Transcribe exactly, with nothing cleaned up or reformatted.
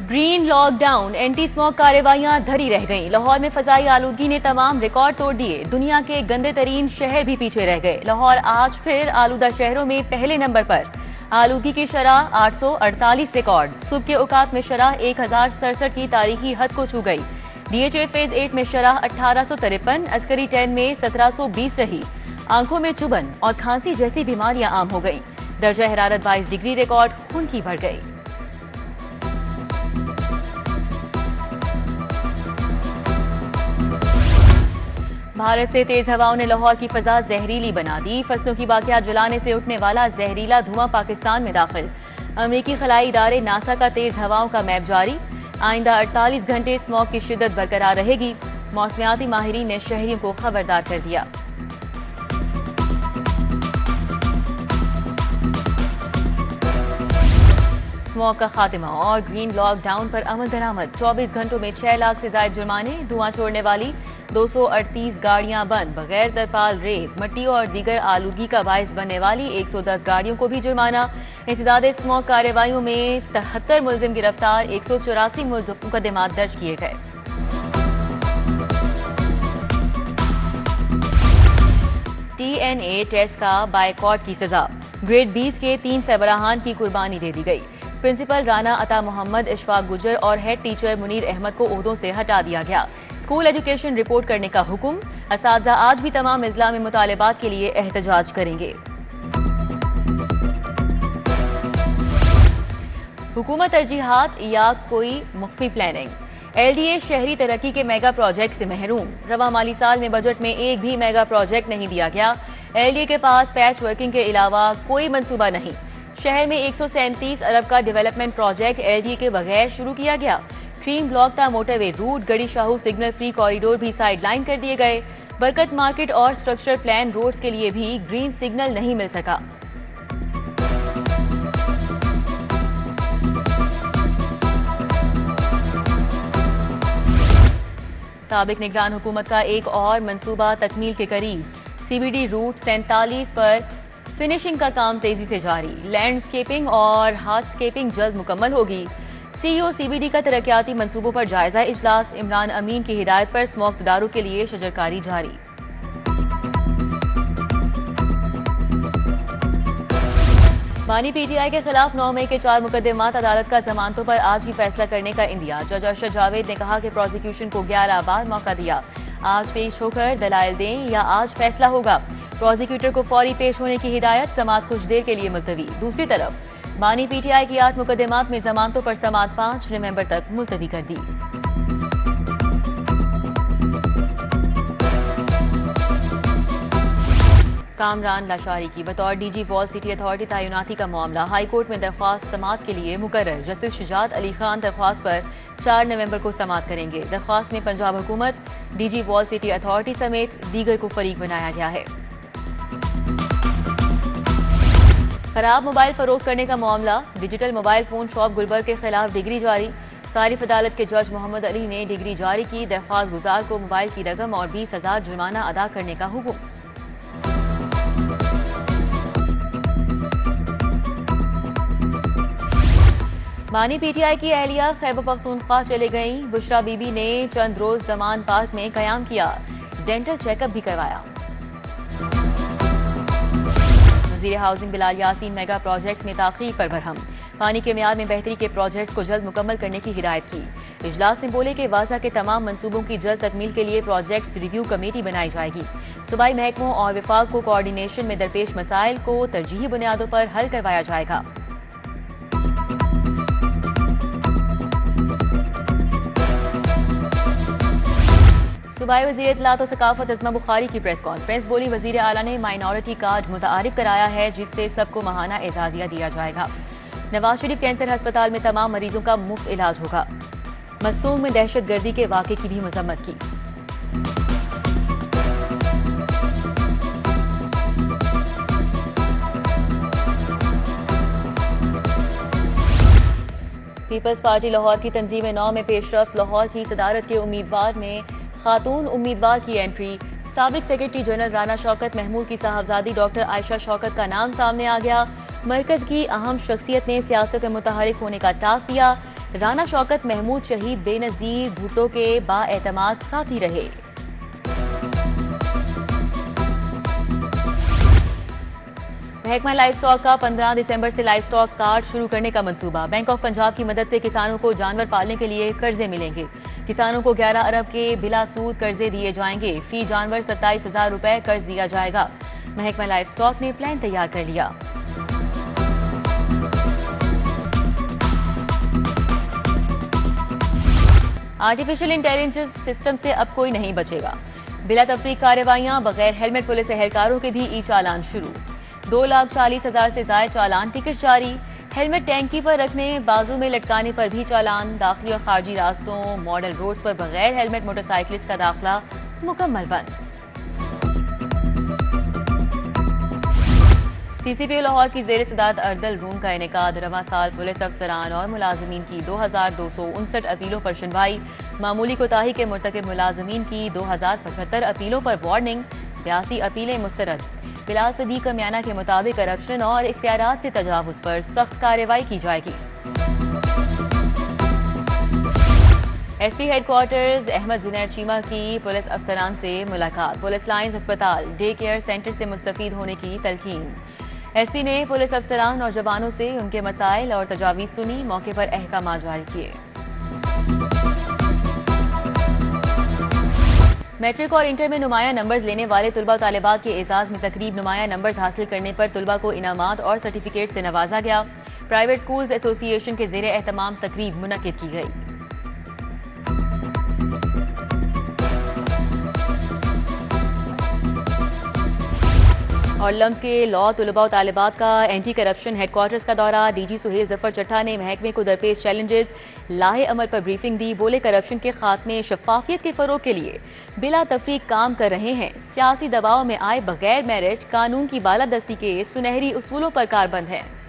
Green lockdown, anti smog कार्रवाइयां धरी रह गईं। लाहौर में फजाई आलूदगी ने तमाम रिकॉर्ड तोड़ दिए। दुनिया के गंदे तरीन शहर भी पीछे रह गए। लाहौर आज फिर आलूदा शहरों में पहले नंबर पर। आलूदगी की शरह आठ सौ अड़तालीस रिकॉर्ड। सुबह के औकात में शरह एक हजार सड़सठ की तारीखी हद को छू गई। डीएचए फेज एट में शरह अठारह सौ तिरपन, अस्करी टेन में सत्रह सौ बीस रही। आंखों में चुभन और खांसी जैसी बीमारियां आम हो गईं। दर्जा हरारत बाईस डिग्री रिकॉर्ड खून की बढ़ गई। भारत से तेज हवाओं ने लाहौर की फजा जहरीली बना दी। फसलों की बाकियात जलाने से उठने वाला जहरीला धुआं पाकिस्तान में दाखिल। अमेरिकी खलाई इदारे नासा का तेज हवाओं का मैप जारी। आइंदा अड़तालीस घंटे स्मॉग की शिद्दत बरकरार रहेगी। मौसमियाती माहिरीन ने शहरियों को खबरदार कर दिया। स्मॉग का खात्मा और ग्रीन लॉकडाउन पर अमल दरामद। चौबीस घंटों में छह लाख से ज्यादा जुर्माने। धुआं छोड़ने वाली दो सौ अड़तीस गाड़ियां बंद। बगैर तरपाल रेत, मिट्टी और दीगर आलूगी का बायस बनने वाली एक सौ दस गाड़ियों को भी जुर्माना। इंसदाद स्मॉग कार्रवाइयों में तिहत्तर मुलजिम गिरफ्तार। एक सौ चौरासी मुकदमात दर्ज किए गए। टीएनए टेस्ट का बायकॉट की सजा। ग्रेड बीस के तीन सरबराहान की कुर्बानी दे दी गई। प्रिंसिपल राना अता मोहम्मद, इशफाक गुजर और हेड टीचर मुनीर अहमद को ओहदों से हटा दिया गया। स्कूल एजुकेशन रिपोर्ट करने का हुक्म। असातिज़ा आज भी तमाम अजला में मुतालबात के लिए एहतजाज करेंगे। हुकूमत तरजीहात या कोई मुख्फी प्लानिंग। एलडीए शहरी तरक्की के मेगा प्रोजेक्ट से महरूम। रवा माली साल में बजट में एक भी मेगा प्रोजेक्ट नहीं दिया गया। एलडीए के पास पैच वर्किंग के अलावा कोई मंसूबा नहीं। शहर में एक सौ सैंतीस अरब का डेवलपमेंट प्रोजेक्ट एलडीए के बगैर शुरू किया गया। क्रीम ब्लॉक था motorway route, Garhi Shahu signal free corridor भी साइडलाइन कर दिए गए। बरकत मार्केट और स्ट्रक्चर प्लान रोड्स के लिए भी ग्रीन सिग्नल नहीं मिल सका। साबिक निगरान हुकूमत का एक और मंसूबा तकमील के करीब। सीबीडी रूट सैंतालीस पर फिनिशिंग का काम तेजी से जारी। लैंडस्केपिंग और हार्डस्केपिंग जल्द मुकम्मल होगी। सीईओ सीबीडी का तरक्याती मंसूबों पर जायजा इजलास। इमरान अमीन की हिदायत पर स्मॉग तदारुक के लिए शजरकारी जारी। बानी पीटीआई के खिलाफ नौ मई के चार मुकदमात। अदालत का जमानतों पर आज ही फैसला करने का इंदिया। जज अरशद जावेद ने कहा कि प्रोसिक्यूशन को ग्यारह बार मौका दिया। आज पेश होकर दलाइल दें या आज फैसला होगा। प्रोसिक्यूटर को फौरी पेश होने की हिदायत। समात कुछ देर के लिए मुलतवी। दूसरी तरफ बानी पीटीआई की आठ मुकदमात में जमानतों पर समात पांच नवंबर तक मुलतवी कर दी। कामरान लाशारी की बतौर डीजी वॉल सिटी अथॉरिटी तैनाती का मामला हाई कोर्ट में दरख्वास्त समात के लिए मुकर्रर। जस्टिस शुजात अली खान दरख्वास्त पर चार नवंबर को समात करेंगे। दरख्वास्त में पंजाब हुकूमत, डीजी वॉल सिटी अथॉरिटी समेत दीगर को फरीक बनाया गया है। खराब मोबाइल फरोख्त करने का मामला। Digital mobile phone shop Gulberg के खिलाफ डिग्री जारी। सारिफ अदालत के जज मोहम्मद अली ने डिग्री जारी की। दरख्वास्त गुजार को मोबाइल की रकम और बीस हजार जुर्माना अदा करने का हुक्म। बानी पीटीआई की एहलिया खैबर पख्तूनख्वा चले गई। बुशरा बीबी ने चंद रोज जमान पार्क में कयाम किया। डेंटल चेकअप भी करवाया। वज़ीर housing Bilal Yasin mega projects में ताख़ीर पर बरहम। पानी के मियार में बेहतरी के प्रोजेक्ट्स को जल्द मुकम्मल करने की हिदायत की। इजलास में बोले कि वाज़ा के तमाम मंसूबों की जल्द तकमील के लिए प्रोजेक्ट्स रिव्यू कमेटी बनाई जाएगी। सूबाई महकमों और विफाक को कोऑर्डिनेशन में दरपेश मसाइल को तरजीही बुनियादों पर हल करवाया जाएगा। सूबाई वज़ीर इत्तलात और सकाफत अज़मा बुखारी की प्रेस कॉन्फ्रेंस। बोली, वज़ीर आला ने माइनॉरिटी कार्ड मुतारिफ कराया है जिससे सबको माहाना एजाजिया दिया जाएगा। नवाज शरीफ कैंसर अस्पताल में तमाम मरीजों का मुफ्त इलाज होगा। मस्तूंग में दहशत गर्दी के वाक़े की भी मजम्मत की। पीपल्स पार्टी लाहौर की तंजीम नौ में पेशरफ्त। लाहौर की सदारत के उम्मीदवार में खातून उम्मीदवार की एंट्री। साबिक सेक्रेटरी जनरल राना शौकत महमूद की साहबजादी डॉक्टर आयशा शौकत का नाम सामने आ गया। मरकज की अहम शख्सियत ने सियासत में मुतहरिक होने का टास्क दिया। राना शौकत महमूद शहीद बेनजीर भुट्टो के बाएतमाद साथी रहे। महकमा लाइव स्टॉक का पंद्रह दिसंबर से लाइव स्टॉक कार्ड शुरू करने का मंसूबा। बैंक ऑफ पंजाब की मदद से किसानों को जानवर पालने के लिए कर्जे मिलेंगे। किसानों को ग्यारह अरब के बिला सूद कर्जे दिए जाएंगे। फी जानवर सत्ताईस हजार रुपए कर्ज दिया जाएगा। महकमा लाइव स्टॉक ने प्लान तैयार कर लिया। आर्टिफिशियल इंटेलिजेंस सिस्टम से अब कोई नहीं बचेगा। बिला तफरीक कार्रवाइयां, बगैर हेलमेट पुलिस एहलकारों के भी ई चालान शुरू। दो लाख चालीस हजार से ज्यादा चालान टिकट जारी। हेलमेट टैंकी पर रखने, बाजू में लटकाने पर भी चालान। दाखिली और खारजी रास्तों, मॉडल रोड पर बगैर हेलमेट मोटरसाइकिलिस्ट का दाखिला मुकम्मल बंद। सीसीपीओ लाहौर की जेर सदारत अर्दल रूम का इनेकाद। रवां साल पुलिस अफसरान और मुलाजमीन की दो हजार दो सौ उनसठ अपीलों पर सुनवाई। मामूली कोताही के मुर्तकिब मुलाजमीन की दो हजार पचहत्तर अपीलों पर वार्निंग। बयासी अपीलें मुस्तरद। बिलाल सदीक कमियाना के मुताबिक करप्शन और इख्तियारात से तजावुज पर सख्त कार्रवाई की जाएगी। एसपी हेडक्वार्टर्स अहमद जुनैर चीमा की पुलिस अफसरान से मुलाकात। पुलिस लाइंस अस्पताल, डे केयर सेंटर से मुस्तफीद होने की तलकीन। एसपी ने पुलिस अफसरान और जवानों से उनके मसाइल और तजावीज सुनी। मौके पर अहकाम जारी किए। मैट्रिक और इंटर में नुमाया नंबर्स लेने वाले तुलबा तालिबात के एजाज में तकरीब। नुमाया नंबर्स हासिल करने पर तुलबा को इनामात और सर्टिफिकेट से नवाजा गया। प्राइवेट स्कूल्स एसोसिएशन के जेर एहतमाम तकरीब मुनक्किद की गई। और लम्स के लॉ तुलबा और तालिबात का एंटी करप्शन हेडक्वार्टर्स का दौरा। डीजी सुहेल जफर चट्टा ने महकमे को दरपेश चैलेंजेस, लाहे अमल पर ब्रीफिंग दी। बोले करप्शन के खात्मे, शफाफियत के फरोग के लिए बिला तफरीक काम कर रहे हैं। सियासी दबाव में आए बगैर मेरिट कानून की बालादस्ती के सुनहरी उसूलों पर कारबंद है।